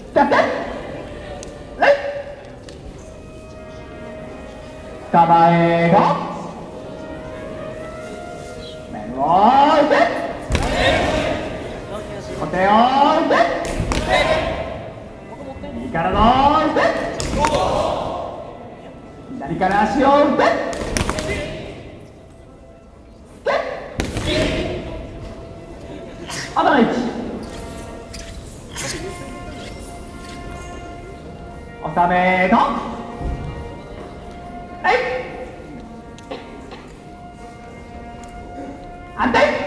キャプテンレイ構えが面を置いて小手を置いて右からの置いて左から足を打って頭の位置収めの安定